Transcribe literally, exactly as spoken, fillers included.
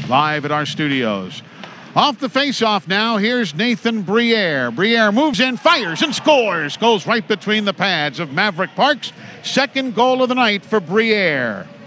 live at our studios. Off the face-off now, here's Nathan Bruyere. Bruyere moves in, fires, and scores. Goes right between the pads of Mavric Parks. Second goal of the night for Bruyere.